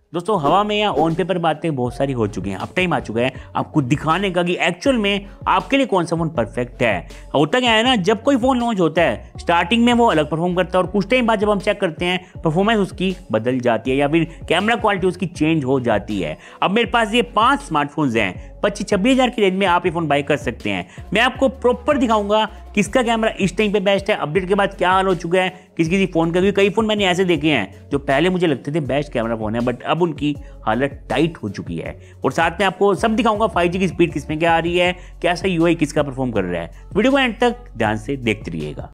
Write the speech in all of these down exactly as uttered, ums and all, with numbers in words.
दोस्तों हवा में या ऑन पेपर बातें बहुत सारी हो चुकी हैं। अब टाइम आ चुका है आपको दिखाने का कि एक्चुअल में आपके लिए कौन सा फोन परफेक्ट है। होता क्या है ना, जब कोई फोन लॉन्च होता है स्टार्टिंग में वो अलग परफॉर्म करता है और कुछ टाइम बाद जब हम चेक करते हैं परफॉर्मेंस उसकी बदल जाती है या फिर कैमरा क्वालिटी उसकी चेंज हो जाती है। अब मेरे पास ये पांच स्मार्टफोन्स हैं, पच्चीस छब्बीस हजार की रेंज में आप ये फोन बाय कर सकते हैं। मैं आपको प्रॉपर दिखाऊंगा किसका कैमरा इस टाइम पे बेस्ट है, अपडेट के बाद क्या हाल हो चुका है किसी किसी फोन का। कई फोन मैंने ऐसे देखे हैं जो पहले मुझे लगते थे बेस्ट कैमरा फोन है बट अब उनकी हालत टाइट हो चुकी है। और साथ में आपको सब दिखाऊंगा फाइव जी की स्पीड किसमें क्या आ रही है, कैसा यूआई किसका परफॉर्म कर रहा है। वीडियो को एंड तक ध्यान से देखते रहिएगा।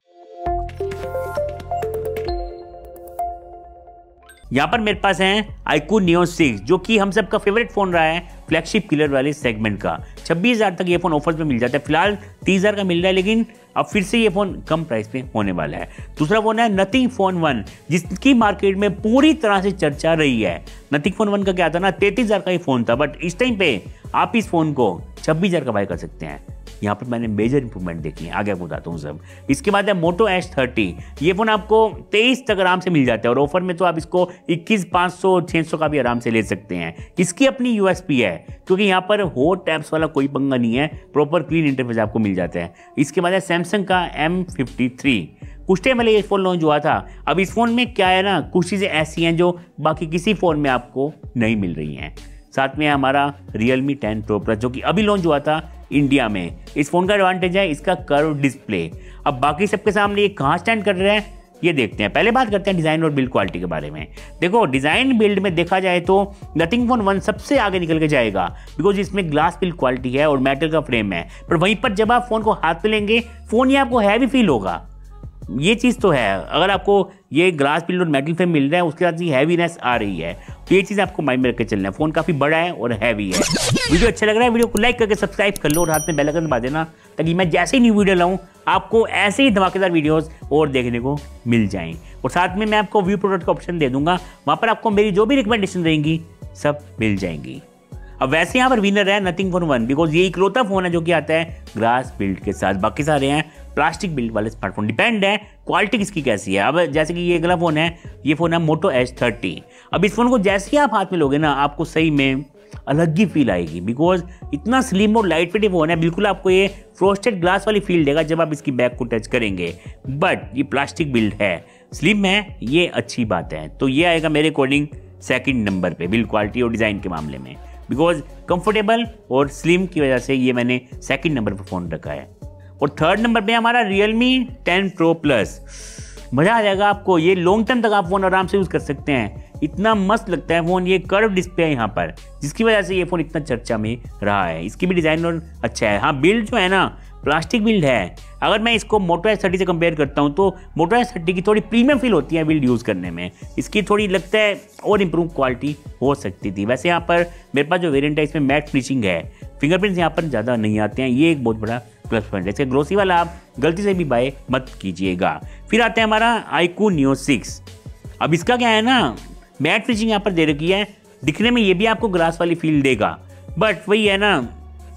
यहाँ पर मेरे पास है iQOO Neo सिक्स जो कि हम सबका फेवरेट फोन रहा है फ्लैगशिप किलर वाले सेगमेंट का। छब्बीस हजार तक ये फोन ऑफर्स में मिल जाता है, फिलहाल तीस हजार का मिल रहा है लेकिन अब फिर से ये फोन कम प्राइस पे होने वाला है। दूसरा फोन है नथिंग फोन वन जिसकी मार्केट में पूरी तरह से चर्चा रही है। नथिंग फोन वन का क्या था ना, तैंतीस हजार का ही फोन था बट इस टाइम पे आप इस फोन को छब्बीस हजार का बाय कर सकते हैं। यहाँ पर मैंने मेजर इंप्रूवमेंट देखी है, आगे आपको बताता हूँ सब। इसके बाद है मोटो एच थर्टी, ये फोन आपको तेईस तक आराम से मिल जाता है और ऑफर में तो आप इसको इक्कीस पाँच सौ छः सौ का भी आराम से ले सकते हैं। इसकी अपनी यूएसपी है क्योंकि यहाँ पर हॉट टैब्स वाला कोई पंगा नहीं है, प्रॉपर क्लीन इंटरफेस आपको मिल जाता है। इसके बाद है सैमसंग का एम फिफ्टी थ्री, कुछ टाइम पहले ये फोन लॉन्च हुआ था। अब इस फोन में क्या है ना, कुछ चीज़ें ऐसी हैं जो बाकी किसी फोन में आपको नहीं मिल रही हैं। साथ में है हमारा Realme टेन Pro Plus जो कि अभी लॉन्च हुआ था इंडिया में। इस फोन का एडवांटेज है इसका कर्व डिस्प्ले। अब बाकी सबके सामने ये कहाँ स्टैंड कर रहा है ये देखते हैं। पहले बात करते हैं डिज़ाइन और बिल्ड क्वालिटी के बारे में। देखो डिज़ाइन बिल्ड में देखा जाए तो नथिंग फोन वन सबसे आगे निकल के जाएगा बिकॉज इसमें ग्लास बिल्ड क्वालिटी है और मेटल का फ्रेम है। पर वहीं पर जब आप फोन को हाथ में लेंगे फोन ये आपको हैवी फील होगा, ये चीज़ तो है। अगर आपको ये ग्लास बिल्ड और मेटल फ्रेम मिल रहा है उसके साथ ही हैवीनेस आ रही है तो ये चीज़ आपको माइंड में रख के चलना है। फोन काफ़ी बड़ा है और हैवी है। वीडियो अच्छा लग रहा है वीडियो को लाइक करके सब्सक्राइब कर लो और हाथ में बेल आइकन दबा देना ताकि मैं जैसे ही न्यू वीडियो लाऊं आपको ऐसे ही धमाकेदार वीडियोस और देखने को मिल जाएं। और साथ में मैं आपको व्यू प्रोडक्ट का ऑप्शन दे दूंगा, वहाँ पर आपको मेरी जो भी रिकमेंडेशन रहेंगी सब मिल जाएंगी। अब वैसे यहाँ पर विनर है नथिंग फोन वन बिकॉज ये इकलौता फोन है जो कि आता है ग्लास बिल्ड के साथ, बाकी सारे हैं प्लास्टिक बिल्ड वाले स्मार्टफोन। डिपेंड है क्वालिटी किसकी कैसी है। अब जैसे कि ये अगला फोन है, ये फोन है मोटो एच थर्टी। अब इस फोन को जैसे ही आप हाथ में लोगे ना आपको सही में अलग ही फील आएगी बिकॉज इतना स्लिम और लाइट वेट फोन है। बिल्कुल आपको ये फ्रोस्टेड ग्लास वाली फील देगा जब आप इसकी बैक को टच करेंगे बट ये प्लास्टिक बिल्ड है, स्लिम है, ये अच्छी बात है। तो ये आएगा मेरे अकॉर्डिंग सेकंड नंबर पे बिल्ड क्वालिटी और डिज़ाइन के मामले में बिकॉज कंफर्टेबल और स्लिम की वजह से ये मैंने सेकंड नंबर पर फ़ोन रखा है। और थर्ड नंबर पे हमारा Realme टेन Pro Plus, मज़ा आ जाएगा आपको। ये लॉन्ग टर्म तक आप फ़ोन आराम से यूज़ कर सकते हैं, इतना मस्त लगता है फ़ोन। ये कर्व डिस्प्ले है यहाँ पर जिसकी वजह से ये फ़ोन इतना चर्चा में रहा है। इसकी भी डिज़ाइन और अच्छा है। हाँ बिल्ड जो है ना प्लास्टिक बिल्ड है। अगर मैं इसको मोटो एच थर्टी से कंपेयर करता हूँ तो मोटो एच थर्टी की थोड़ी प्रीमियम फील होती है बिल्ड यूज़ करने में, इसकी थोड़ी लगता है और इम्प्रूव क्वालिटी हो सकती थी। वैसे यहाँ पर मेरे पास जो वेरिएंट है इसमें मैट फिनिशिंग है, फिंगरप्रिंट्स यहाँ पर ज़्यादा नहीं आते हैं, ये एक बहुत बड़ा प्लस पॉइंट है। इसके ग्लोसी वाला आप गलती से भी बाय मत कीजिएगा। फिर आता है हमारा iQOO Neo सिक्स। अब इसका क्या है ना, मैट फिनिशिंग यहाँ पर दे रखी है, दिखने में ये भी आपको ग्लास वाली फील देगा बट वही है ना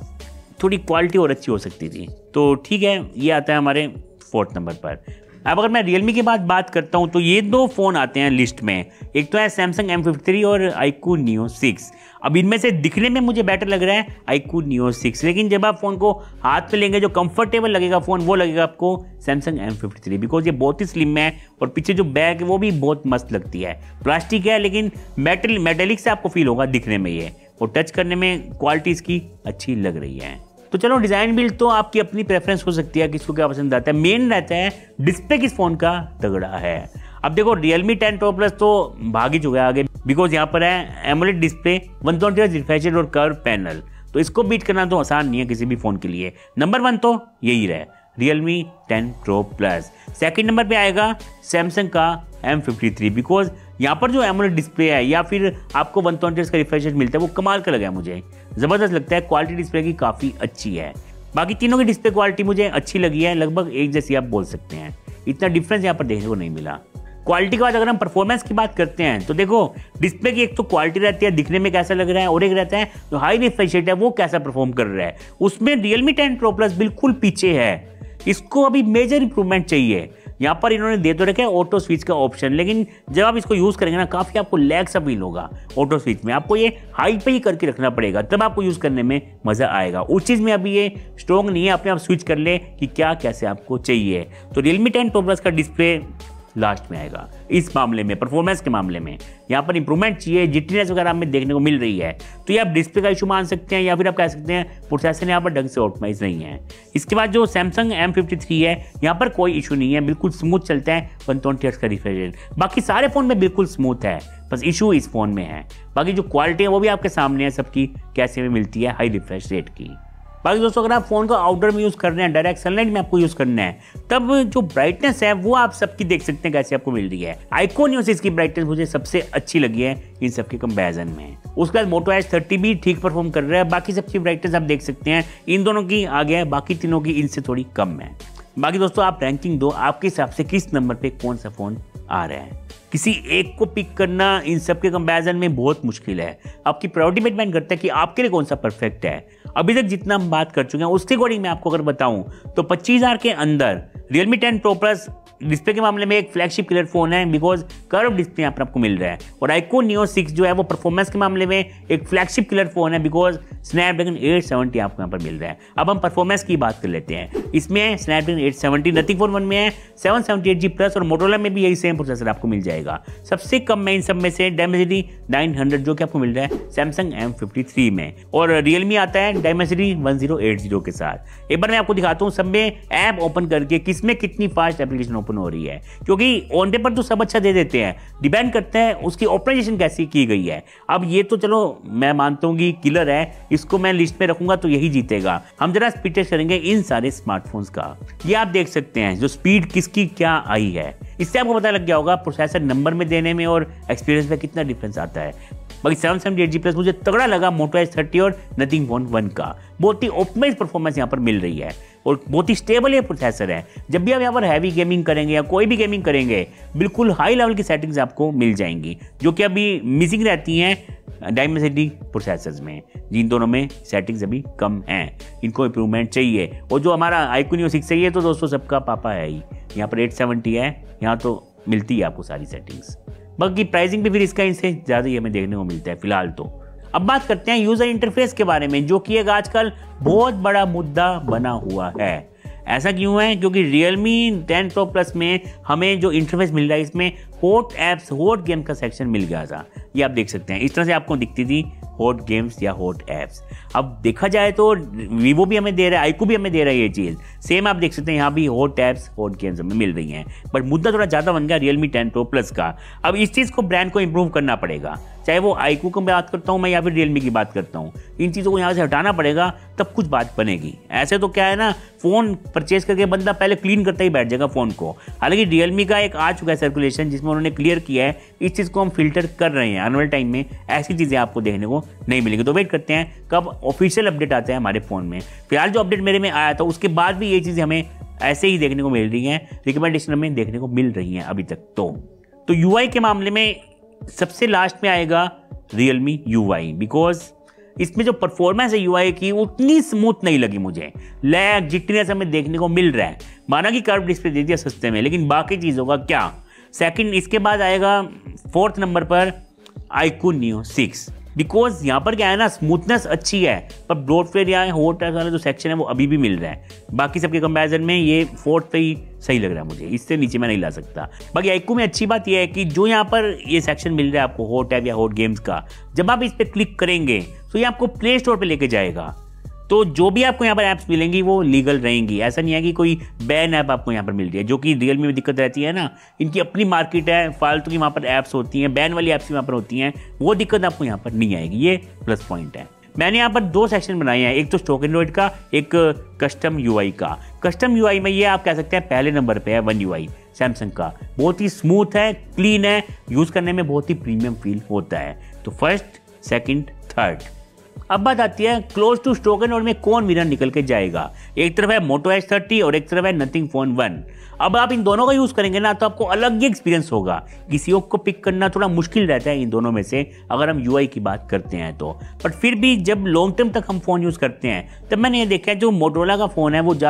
थोड़ी क्वालिटी और अच्छी हो सकती थी। तो ठीक है, ये आता है हमारे फोर्थ नंबर पर। अब अगर मैं Realme के बाद बात करता हूँ तो ये दो फ़ोन आते हैं लिस्ट में, एक तो है Samsung एम फिफ्टी थ्री और iQOO Neo सिक्स। अब इनमें से दिखने में मुझे बेटर लग रहा है iQOO Neo सिक्स, लेकिन जब आप फ़ोन को हाथ पे लेंगे जो कंफर्टेबल लगेगा फ़ोन वो लगेगा आपको Samsung M fifty three because ये बहुत ही स्लिम है और पीछे जो बैग है वो भी बहुत मस्त लगती है। प्लास्टिक है लेकिन मेटल मेटेलिक से आपको फील होगा दिखने में ये, और टच करने में क्वालिटी इसकी अच्छी लग रही है। तो चलो डिज़ाइन बिल्ड तो आपकी अपनी प्रेफरेंस हो सकती है, किसको क्या पसंद आता है। मेन रहता है डिस्प्ले किस फ़ोन का तगड़ा है। अब देखो Realme टेन Pro Plus तो भाग ही चुका है आगे बिकॉज यहाँ पर है AMOLED display, one twenty hertz refresh rate और कर्व पैनल, तो इसको बीट करना तो आसान नहीं है किसी भी फ़ोन के लिए। नंबर वन तो यही रहे Realme ten Pro Plus। Second number पे आएगा Samsung का एम फिफ्टी थ्री बिकॉज यहाँ पर जो एमोलेड डिस्प्ले है या फिर आपको वन ट्वेंटी हर्ट्ज का रिफ्रेश रेट मिलता है वो कमाल का लगा मुझे, ज़बरदस्त लगता है। क्वालिटी डिस्प्ले की काफ़ी अच्छी है। बाकी तीनों की डिस्प्ले क्वालिटी मुझे अच्छी लगी है, लगभग एक जैसी आप बोल सकते हैं, इतना डिफरेंस यहाँ पर देखने को नहीं मिला। क्वालिटी के बाद अगर हम परफॉर्मेंस की बात करते हैं तो देखो डिस्प्ले की एक तो क्वालिटी रहती है दिखने में कैसा लग रहा है और एक रहता है जो हाई रिफ्रेश रेट है वो कैसा परफॉर्म कर रहा है। उसमें Realme टेन Pro Plus बिल्कुल पीछे है, इसको अभी मेजर इंप्रूवमेंट चाहिए। यहाँ पर इन्होंने दे तो रखा है ऑटो स्विच का ऑप्शन, लेकिन जब आप इसको यूज़ करेंगे ना काफ़ी आपको लैग सा फील होगा ऑटो स्विच में। आपको ये हाई पे ही करके रखना पड़ेगा, तब आपको यूज़ करने में मज़ा आएगा। उस चीज़ में अभी ये स्ट्रॉन्ग नहीं है, अपने आप स्विच कर ले कि क्या कैसे आपको चाहिए। तो रियलमी टेन प्रो प्लस का डिस्प्ले लास्ट में आएगा इस मामले में, परफॉर्मेंस के मामले में यहाँ पर इंप्रूवमेंट चाहिए, जिटनेस वगैरह हमें देखने को मिल रही है। तो ये आप डिस्प्ले का इशू मान सकते हैं, या फिर आप कह सकते हैं प्रोसेसर यहाँ पर ढंग से ऑप्टिमाइज नहीं है। इसके बाद जो सैमसंग एम फिफ्टी थ्री है, यहाँ पर कोई इशू नहीं है, बिल्कुल स्मूथ चलता है वन ट्वेंटी हर्ट्ज का रिफ्रेश रेट। बाकी सारे फोन में बिल्कुल स्मूथ है, बस इशू इस फोन में है। बाकी जो क्वालिटी है वो भी आपके सामने है सबकी, कैसे में मिलती है हाई रिफ्रेश रेट की। बाकी दोस्तों अगर आप फोन को आउटडोर में यूज़ कर रहे हैं, डायरेक्ट सनलाइट में आपको यूज़ करना है, तब जो ब्राइटनेस है वो आप सबकी देख सकते हैं कैसे आपको मिल रही है। आइकॉन यूज इसकी ब्राइटनेस मुझे सबसे अच्छी लगी है इन सबके कंपैरिजन में। उसके बाद मोटो एच थर्टी भी ठीक परफॉर्म कर रहा है, बाकी सबकी ब्राइटनेस आप देख सकते हैं इन दोनों की आगे है, बाकी तीनों की इनसे थोड़ी कम है। बाकी दोस्तों आप रैंकिंग दो, आपके हिसाब से किस नंबर पे कौन सा फोन आ रहा है। किसी एक को पिक करना इन सब के कंपैरिजन में बहुत मुश्किल है। आपकी प्रायोरिटी में डिपेंड करता है कि आपके लिए कौन सा परफेक्ट है। अभी तक जितना हम बात कर चुके हैं उसके अकॉर्डिंग मैं आपको अगर बताऊं तो पच्चीस हज़ार के अंदर Realme ten pro plus display के मामले में एक फ्लैगशिप किलर फोन है, बिकॉज कर्व डिस्प्ले यहाँ पर आपको मिल रहा है। और आइकॉन नियो सिक्स जो है वो परफॉर्मेंस के मामले में एक फ्लैगशिप किलर फोन है, बिकॉज स्नैपड्रैगन एट सेवेंटी आपको यहाँ पर मिल रहा है। अब हम परफॉर्मेंस की बात कर लेते हैं। इसमें Snapdragon eight seventy, Nothing phone one में है seven seventy eight G plus, और मोटोरोला में भी यही सेम प्रोसेसर आपको मिल जाएगा। सबसे कम में इन सब में से डायमेंसिटी नाइन हंड्रेड जो कि आपको मिल रहा है सैमसंग एम फिफ्टी थ्री में, और रियलमी आता है Dimensity one zero eight zero के साथ। एक बार मैं आपको दिखाता हूँ सब में ऐप ओपन करके किसमें कितनी फास्ट एप्लीकेशन ओपन हो रही है, क्योंकि ऑन पेपर तो सब अच्छा दे देते हैं, डिपेंड करता है उसकी ऑपरेशन कैसी की गई है। अब ये तो चलो मैं मानता हूँ कि किलर है, इसको मैं लिस्ट में रखूंगा तो यही जीतेगा। हम जरा स्पीड टेस्ट करेंगे इन सारे स्मार्टफोन्स का। ये आप देख सकते हैं जो स्पीड किसकी क्या आई है, इससे आपको पता लग गया होगा प्रोसेसर नंबर में देने में और एक्सपीरियंस में कितना डिफरेंस आता है। बाकी seven seventy eight G plus मुझे तगड़ा लगा मोटो एच थर्टी और नथिंग फोन वन का। बहुत ही ऑप्टिमाइज परफॉर्मेंस यहाँ पर मिल रही है और बहुत ही स्टेबल ये प्रोसेसर है। जब भी आप यहाँ पर हैवी गेमिंग करेंगे या कोई भी गेमिंग करेंगे, बिल्कुल हाई लेवल की सेटिंग्स आपको मिल जाएंगी, जो कि अभी मिसिंग रहती हैं डायमेंसिटी प्रोसेसर्स में, जिन दोनों में सेटिंग्स अभी कम हैं, इनको इंप्रूवमेंट चाहिए। और जो हमारा आइकॉन नियो सिक्स है, ये तो दोस्तों सबका पापा है ही, यहाँ पर एट सेवेंटी है, यहाँ तो मिलती है आपको सारी सेटिंग्स। बाकी प्राइसिंग भी फिर इसका इनसे ज़्यादा ही हमें देखने को मिलता है फिलहाल तो। अब बात करते हैं यूज़र इंटरफेस के बारे में, जो कि एक आजकल बहुत बड़ा मुद्दा बना हुआ है। ऐसा क्यों है? क्योंकि Realme टेन Pro Plus में हमें जो इंटरफेस मिल रहा है इसमें हॉट ऐप्स, हॉट गेम का सेक्शन मिल गया था। ये आप देख सकते हैं, इस तरह से आपको दिखती थी हॉट गेम्स या हॉट ऐप्स। अब देखा जाए तो वीवो भी हमें दे रहा है, आईक्यू भी हमें दे रहा है ये चीज़ सेम। आप देख सकते हैं यहाँ भी हॉट ऐप्स, हॉट गेम्स हमें मिल रही हैं, बट मुद्दा थोड़ा ज़्यादा बन गया Realme टेन Pro Plus का। अब इस चीज़ को ब्रांड को इम्प्रूव करना पड़ेगा, चाहे वो आईक्यू की बात करता हूँ मैं या फिर Realme की बात करता हूँ। इन चीज़ों को यहाँ से हटाना पड़ेगा, तब कुछ बात बनेगी। ऐसे तो क्या है ना, फ़ोन परचेज करके बंदा पहले क्लीन करता ही बैठ जाएगा फ़ोन को। हालांकि Realme का एक आ चुका है सर्कुलेशन जिसमें उन्होंने क्लियर किया है, इस चीज़ को हम फिल्टर कर रहे हैं। आने वाले टाइम में ऐसी चीज़ें आपको देखने को नहीं मिलेंगी, तो वेट करते हैं कब ऑफिशियल अपडेट आता है हमारे फ़ोन में। फिलहाल जो अपडेट मेरे में आया था उसके बाद भी ये चीज़ें हमें ऐसे ही देखने को मिल रही हैं, रिकमेंडेशन में देखने को मिल रही हैं अभी तक। तो तो यूआई के मामले में सबसे लास्ट में आएगा Realme यू आई, बिकॉज इसमें जो परफॉर्मेंस है यूआई की उतनी स्मूथ नहीं लगी मुझे। लैग, जिटनेस हमें देखने को मिल रहा है, माना कि कर्व डिस्प्ले दे दिया सस्ते में, लेकिन बाकी चीज़ों का क्या। सेकंड, इसके बाद आएगा फोर्थ नंबर पर आइकॉन नियो सिक्स, बिकॉज यहाँ पर क्या है ना, स्मूथनेस अच्छी है, पर ब्रॉडफेयर या हॉट वाला जो सेक्शन है वो अभी भी मिल रहा है। बाकी सबके कंपैरिजन में ये फोर्थ पे ही सही लग रहा है मुझे, इससे नीचे मैं नहीं ला सकता। बाकी आइक्यू में अच्छी बात यह है कि जो यहाँ पर ये सेक्शन मिल रहा है आपको हॉट ऐप या हॉट गेम्स का, जब आप इस पर क्लिक करेंगे तो ये आपको प्ले स्टोर पर लेके जाएगा। तो जो भी आपको यहाँ पर ऐप्स मिलेंगी वो लीगल रहेंगी। ऐसा नहीं है कि कोई बैन ऐप आपको यहाँ पर मिल रही है, जो कि Realme में दिक्कत रहती है ना, इनकी अपनी मार्केट है, फालतू की वहाँ पर ऐप्स होती हैं, बैन वाली ऐप्स वहाँ पर होती हैं, वो दिक्कत आपको यहाँ पर नहीं आएगी। ये प्लस पॉइंट है। मैंने यहाँ पर दो सेक्शन बनाए हैं, एक तो स्टॉक एंड्रॉइड का, एक कस्टम यूआई का। कस्टम यूआई में ये आप कह सकते हैं पहले नंबर पे है वन यूआई सैमसंग का। बहुत ही स्मूथ है, क्लीन है, यूज़ करने में बहुत ही प्रीमियम फील होता है। तो फर्स्ट, सेकंड, थर्ड। अब बात आती है क्लोज टू स्टॉक एंड्रॉइड में कौन विनर निकल के जाएगा। एक तरफ है मोटो एच थर्टी और एक तरफ है नथिंग फोन वन। अब आप इन दोनों का यूज़ करेंगे ना तो आपको अलग ही एक्सपीरियंस होगा। किसी एक को पिक करना थोड़ा मुश्किल रहता है इन दोनों में से अगर हम यूआई की बात करते हैं तो। बट फिर भी जब लॉन्ग टर्म तक हम फ़ोन यूज़ करते हैं तब मैंने ये देखा है जो मोटोरोला का फ़ोन है वो ज़्यादा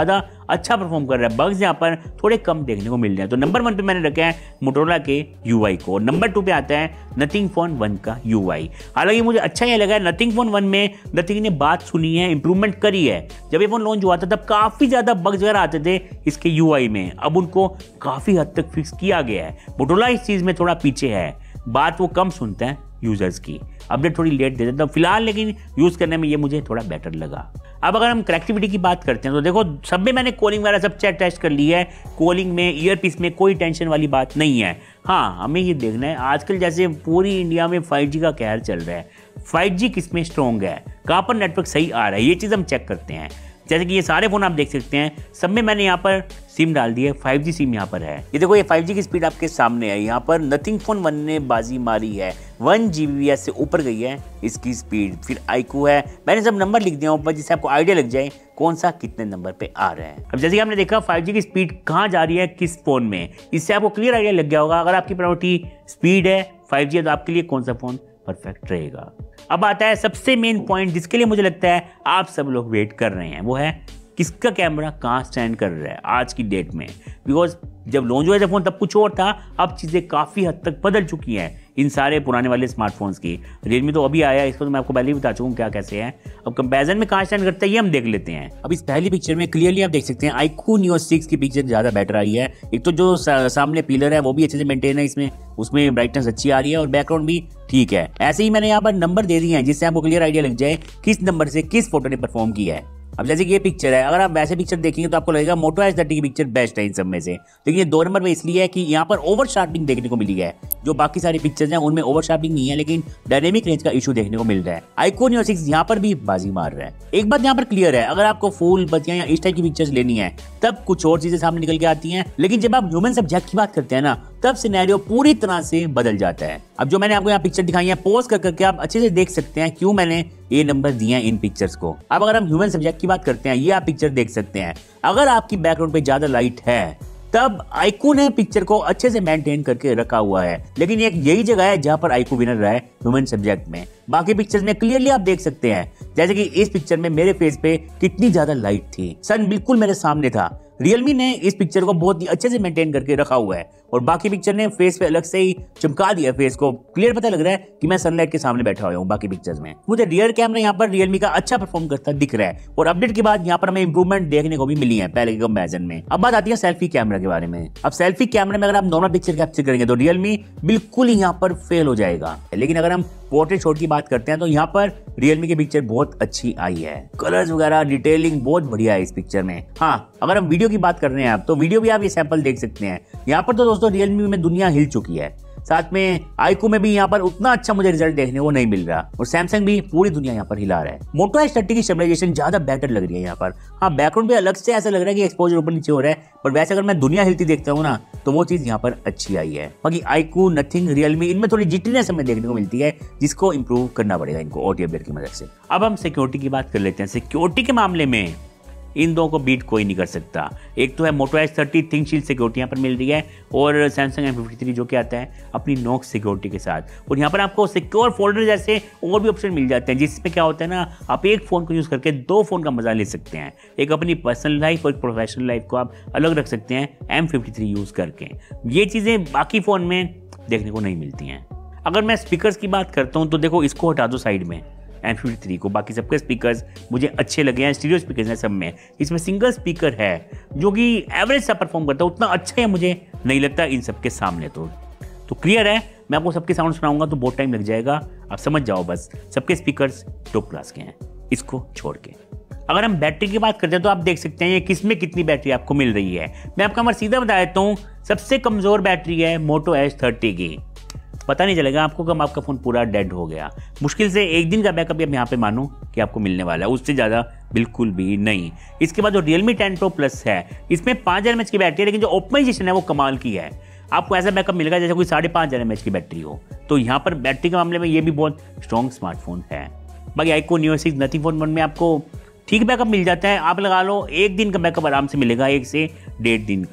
अच्छा परफॉर्म कर रहा है। बग्स यहाँ पर थोड़े कम देखने को मिल रहे हैं। तो नंबर वन पे मैंने रखा है मोटोरोला के यूआई को। नंबर टू पे आता है नथिंग फोन वन का यूआई। हालांकि मुझे अच्छा ये लगा है, नथिंग फोन वन में नथिंग ने बात सुनी है, इंप्रूवमेंट करी है। जब ये फोन लॉन्च हुआ था तब काफी ज्यादा बग्स वगैरह आते थे इसके यूआई में, अब उनको काफी हद तक फिक्स किया गया है। मोटोरोला इस चीज में थोड़ा पीछे है, बात वो कम सुनते हैं यूजर्स की, अपडेट थोड़ी लेट दे देते हैं फिलहाल, लेकिन यूज करने में ये मुझे थोड़ा बेटर लगा। अब अगर हम कनेक्टिविटी की बात करते हैं तो देखो सब में मैंने कॉलिंग वगैरह सब चेक टेस्ट कर ली है। कॉलिंग में, ईयरपीस में कोई टेंशन वाली बात नहीं है। हाँ, हमें ये देखना है आजकल जैसे पूरी इंडिया में फाइव जी का कहर चल रहा है, फाइव जी किस में स्ट्रॉन्ग है, कहाँ पर नेटवर्क सही आ रहा है, ये चीज़ हम चेक करते हैं। जैसे कि ये सारे फोन आप देख सकते हैं, सब में मैंने यहाँ पर सिम डाल दी है, फाइव जी सिम यहाँ पर है। ये देखो ये फाइव जी की स्पीड आपके सामने है। यहाँ पर नथिंग फोन वन ने बाजी मारी है, वन जीबीपीएस से ऊपर गई है इसकी स्पीड। फिर आईक्यू है, मैंने सब नंबर लिख दिया ऊपर जिससे आपको आइडिया लग जाए कौन सा कितने नंबर पे आ रहा है। अब जैसे कि आपने देखा फाइव जी की स्पीड कहाँ जा रही है किस फोन में, इससे आपको क्लियर आइडिया लग गया होगा। अगर आपकी प्रायोरिटी स्पीड है, फाइव जी है, तो आपके लिए कौन सा फोन परफेक्ट रहेगा। अब आता है सबसे मेन पॉइंट जिसके लिए मुझे लगता है आप सब लोग वेट कर रहे हैं, वो है किसका कैमरा कहाँ स्टैंड कर रहा है आज की डेट में। बिकॉज जब लॉन्च हुआ था फोन तब कुछ और था, अब चीज़ें काफ़ी हद तक बदल चुकी हैं इन सारे पुराने वाले स्मार्टफोन्स की। रियलमी तो अभी आया, इसको तो मैं आपको पहले ही बता चुका हूँ क्या कैसे है। अब कंपैरिजन में कहाँ स्टैंड करता है ये हम देख लेते हैं। अब इस पहली पिक्चर में क्लियरली आप देख सकते हैं आईक्यू नियो सिक्स की पिक्चर ज़्यादा बेटर आई है। एक तो जो सा, सामने पिलर है वो भी अच्छे से मेंटेन है इसमें, उसमें ब्राइटनेस अच्छी आ रही है और बैकग्राउंड भी ठीक है। ऐसे ही मैंने यहाँ पर नंबर दे दिए हैं जिससे आपको क्लियर आइडिया लग जाए किस नंबर से किस फोटो ने परफॉर्म किया है। अब जैसे कि ये पिक्चर है, अगर आप वैसे पिक्चर देखेंगे तो आपको लगेगा मोटो एच थर्टी की पिक्चर बेस्ट है इन सब में से, लेकिन ये दो नंबर में इसलिए है कि यहाँ पर ओवर शार्पनिंग देखने को मिली है। जो बाकी सारी पिक्चर्स हैं उनमें ओवर शार्पनिंग नहीं है, लेकिन डायनेमिक रेंज का इशू देखने को मिल रहा है। आईक्यू नियो सिक्स यहाँ पर भी बाजी मार रहा है। एक बात यहाँ पर क्लियर है, अगर आपको फूल बत्तियां या इस टाइप की पिक्चर्स लेनी है तब कुछ और चीजें सामने निकल के आती हैं, लेकिन जब आप ह्यूमन सब्जेक्ट की बात करते हैं ना तब सिनेरियो पूरी तरह से बदल जाता है। अब जो मैंने आपको यहाँ पिक्चर दिखाई है पॉज कर करके आप अच्छे से देख सकते हैं क्यों मैंने ये नंबर दिए हैं इन पिक्चर्स को। अब अगर हम ह्यूमन सब्जेक्ट की बात करते हैं, ये आप पिक्चर देख सकते हैं, अगर आपकी बैकग्राउंड पे ज्यादा लाइट है तब आईक्यू ने पिक्चर को अच्छे से मेंटेन करके रखा हुआ है, लेकिन एक यही जगह है जहां पर आईक्यू विनर रहा है ह्यूमन सब्जेक्ट में। बाकी पिक्चर्स में क्लियरली आप देख सकते हैं, जैसे कि इस पिक्चर में मेरे फेस पे कितनी ज्यादा लाइट थी, सन बिल्कुल मेरे सामने था। रियलमी ने इस पिक्चर को बहुत ही अच्छे से मेंटेन करके रखा हुआ है और बाकी पिक्चर ने फेस पे अलग से ही चमका दिया, फेस को क्लियर पता लग रहा है कि मैं सनलाइट के सामने बैठा हुआ हूँ। बाकी पिक्चर्स में मुझे रियर कैमरा यहाँ पर रियलमी का अच्छा परफॉर्म करता दिख रहा है और अपडेट के बाद यहाँ पर हमें इंप्रूवमेंट देखने को भी मिली है पहले के कंपैरिजन में। अब बात आती है सेल्फी कैमरा के बारे में। अब सेल्फी कैमरे में अगर आप नॉर्मल पिक्चर कैप्चर करेंगे तो रियलमी बिल्कुल ही यहाँ पर फेल हो जाएगा, लेकिन अगर हम पोर्ट्रेट शॉट की बात करते हैं तो यहाँ पर रियलमी की पिक्चर बहुत अच्छी आई है। कलर्स वगैरह डिटेलिंग बहुत बढ़िया है इस पिक्चर में। हाँ, अगर हम वीडियो की बात कर रहे हैं आप तो वीडियो भी आप ये सैंपल देख सकते हैं। यहाँ पर तो दोस्तों रियलमी में दुनिया हिल चुकी है, साथ में आईक्यू में भी यहाँ पर उतना अच्छा मुझे रिजल्ट देखने को नहीं मिल रहा और सैमसंग भी पूरी दुनिया यहाँ पर हिला रहा है। मोटो एच थर्टी की स्टेबलाइजेशन ज्यादा बेटर लग रही है यहाँ पर। हाँ, बैकग्राउंड पे अलग से ऐसा लग रहा है कि एक्सपोजर ऊपर नीचे हो रहा है, पर वैसे अगर मैं दुनिया हिलती देखता हूँ ना तो वो चीज यहाँ पर अच्छी आई है। बाकी आईक्यू, नथिंग, रियलमी इनमें थोड़ी जिटनेस हमें देखने को मिलती है जिसको इंप्रूव करना पड़ेगा इनको ओटी अपडेट की मदद से। अब हम सिक्योरिटी की बात कर लेते हैं। सिक्योरिटी के मामले में इन दो को बीट कोई नहीं कर सकता। एक तो है Moto H thirty think shield security यहाँ पर मिल रही है और सैमसंग एम फिफ्टी थ्री जो कि आता है अपनी नॉक्स सिक्योरिटी के साथ, और यहाँ पर आपको सिक्योर फोल्डर जैसे और भी ऑप्शन मिल जाते हैं जिसमें क्या होता है ना, आप एक फ़ोन को यूज़ करके दो फ़ोन का मजा ले सकते हैं। एक अपनी पर्सनल लाइफ और एक प्रोफेशनल लाइफ को आप अलग रख सकते हैं एम फिफ्टी थ्री यूज़ करके। ये चीज़ें बाकी फ़ोन में देखने को नहीं मिलती हैं। अगर मैं स्पीकर्स की बात करता हूँ तो देखो इसको हटा दो साइड में, एम फिफ्टी थ्री को, बाकी सबके स्पीकर्स मुझे अच्छे लगे हैं। स्टीरियो स्पीकर्स हैं सब में, इसमें सिंगल स्पीकर है जो कि एवरेज सा परफॉर्म करता है, उतना अच्छा है मुझे नहीं लगता इन सबके सामने। तो तो क्लियर है, मैं आपको सबके साउंड सुनाऊंगा तो बहुत टाइम लग जाएगा, आप समझ जाओ बस। सबके स्पीकर्स टॉप क्लास के हैं इसको छोड़ के। अगर हम बैटरी की बात करते हैं तो आप देख सकते हैं ये किसमें कितनी बैटरी आपको मिल रही है। मैं आपका नंबर सीधा बता देता हूँ, सबसे कमजोर बैटरी है मोटो एच थर्टी की। पता नहीं चलेगा आपको कब आपका फोन पूरा डेड हो गया। मुश्किल से एक दिन का बैकअप यहाँ पे मानो कि आपको मिलने वाला है, उससे ज्यादा बिल्कुल भी नहीं। इसके बाद जो Realme टेन Pro Plus है इसमें पाँच हजार एम एच की बैटरी है, लेकिन जो ऑप्टिमाइजेशन है वो कमाल की है। आपको ऐसा बैकअप मिलेगा जैसे कोई साढ़े पाँच हजार एम एच की बैटरी हो। तो यहाँ पर बैटरी के मामले में ये भी बहुत स्ट्रॉन्ग स्मार्टफोन है। बाकी iQOO Neo six Nothing phone one में आपको ठीक बैकअप मिल जाता है, आप लगा लो एक दिन का बैकअप आराम से मिलेगा, एक से डेढ़ दिन का।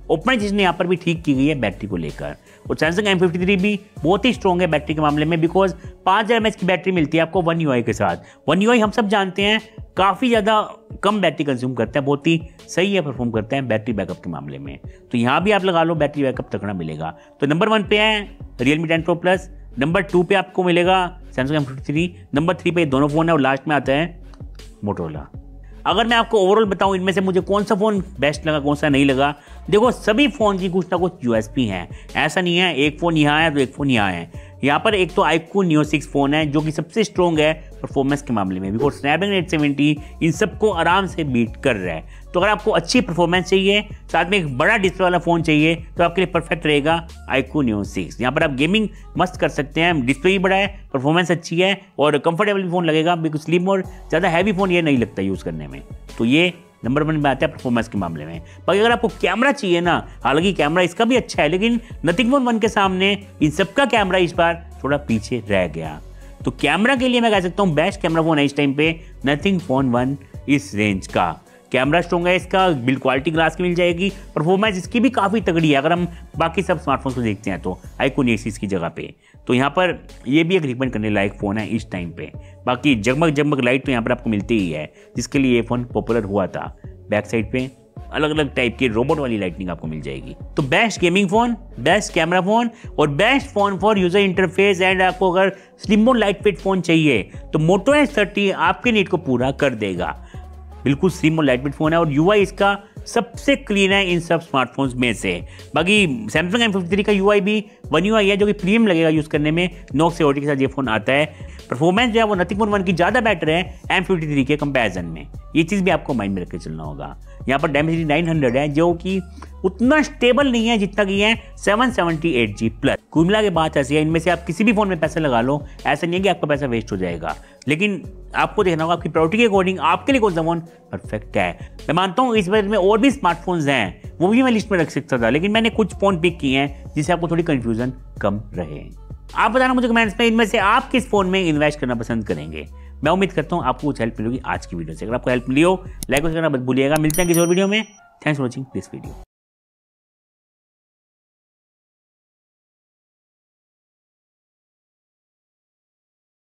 ओपन चीज़ ने यहाँ पर भी ठीक की गई है बैटरी को लेकर। और सैमसंग एम फिफ्टी थ्री भी बहुत ही स्ट्रॉन्ग है बैटरी के मामले में, बिकॉज पाँच हज़ार एम एच की बैटरी मिलती है आपको वन यू आई के साथ। वन यू आई हम सब जानते हैं काफ़ी ज़्यादा कम बैटरी कंज्यूम करता है, बहुत ही सही है परफॉर्म करता है बैटरी बैकअप के मामले में। तो यहाँ भी आप लगा लो बैटरी बैकअप तगड़ा मिलेगा। तो नंबर वन पे है Realme ten pro plus, number two पे आपको मिलेगा Samsung M fifty three, number three पे ये दोनों फ़ोन है और लास्ट में आता है मोटोरोला। अगर मैं आपको ओवरऑल बताऊं इनमें से मुझे कौन सा फ़ोन बेस्ट लगा कौन सा नहीं लगा, देखो सभी फ़ोन की कुछ ना कुछ यूएसपी हैं। ऐसा नहीं है एक फ़ोन यहाँ है तो एक फ़ोन यहाँ है। यहाँ पर एक तो आईक्यू नियो सिक्स फ़ोन है जो कि सबसे स्ट्रॉन्ग है परफॉर्मेंस के मामले में, बिकॉज स्नैपड्रैगन एट सेवेंटी इन सबको आराम से बीट कर रहा है। तो अगर आपको अच्छी परफॉर्मेंस चाहिए, साथ में एक बड़ा डिस्प्ले वाला फ़ोन चाहिए, तो आपके लिए परफेक्ट रहेगा आईक्यू नियो सिक्स। यहाँ पर आप गेमिंग मस्त कर सकते हैं, डिस्प्ले भी बड़ा है, परफॉर्मेंस अच्छी है और कंफर्टेबल फ़ोन लगेगा, बिकॉज स्लिम और ज़्यादा हैवी फ़ोन ये नहीं लगता यूज़ करने में। तो ये नंबर वन में आता है परफॉर्मेंस के मामले में। बाकी अगर आपको कैमरा चाहिए ना, हालांकि कैमरा इसका भी अच्छा है, लेकिन नथिंग फोन वन के सामने इन सबका कैमरा इस बार थोड़ा पीछे रह गया। तो कैमरा के लिए मैं कह सकता हूँ बेस्ट कैमरा फोन है इस टाइम पे नथिंग फोन वन इस रेंज का। कैमरा स्ट्रॉन्ग है इसका, बिल्ड क्वालिटी ग्लास की मिल जाएगी, परफॉर्मेंस इसकी भी काफ़ी तगड़ी है अगर हम बाकी सब स्मार्टफोन को देखते हैं तो आईक्यू नियो सिक्स की जगह पे। तो यहाँ पर ये भी एक रिकमेंड करने लायक फ़ोन है इस टाइम पे। बाकी जगमग जगमग लाइट तो यहाँ पर आपको मिलती ही है, जिसके लिए ये फ़ोन पॉपुलर हुआ था। बैक साइड पे अलग अलग टाइप की रोबोट वाली लाइटनिंग आपको मिल जाएगी। तो best gaming phone, best camera phone और best phone for user interface and आपको अगर स्लिम और लाइट वेट फोन चाहिए तो मोटो एच थर्टी आपके नीड को पूरा कर देगा। बिल्कुल स्लिम और लाइट वेट फोन है और यूआई इसका सबसे क्लीन है इन सब स्मार्टफोन्स में से। बाकी सैमसंग एम फिफ्टी थ्री का यूआई भी वन यूआई है जो कि प्रीमियम लगेगा यूज़ करने में। नॉक्स सिक्योरिटी के साथ ये फ़ोन आता है। परफॉर्मेंस जो है वो नथिंग फोन वन की ज़्यादा बेटर है एम फिफ्टी थ्री के कंपैरिजन में। ये चीज़ भी आपको माइंड में रख के चलना होगा। यहाँ पर डायमेंसिटी नाइन हंड्रेड है जो कि उतना स्टेबल नहीं है जितना कि है seven seventy eight G plus. कुल मिला के बात ऐसी है, इनमें से आप किसी भी फोन में पैसे लगा लो, ऐसा नहीं है कि आपका पैसा वेस्ट हो जाएगा, लेकिन आपको देखना होगा आपकी प्रायोरिटी के अकॉर्डिंग आपके लिए कौन सा फोन परफेक्ट है। मैं मानता हूँ इस बारे में और भी स्मार्टफोन्स हैं, वो भी मैं लिस्ट में रख सकता था, लेकिन मैंने कुछ फोन पिक किए हैं जिससे आपको थोड़ी कंफ्यूजन कम रहे। आप बताना मुझे कमेंट्स में इनमें से आप किस फोन में इन्वेस्ट करना पसंद करेंगे। मैं उम्मीद करता हूँ आपको कुछ हेल्प मिलेगी आज की वीडियो से। अगर आपको हेल्प मिली हो लाइक करना मत भूलिएगा। मिलते हैं किसी और वीडियो में। Thanks for watching this video.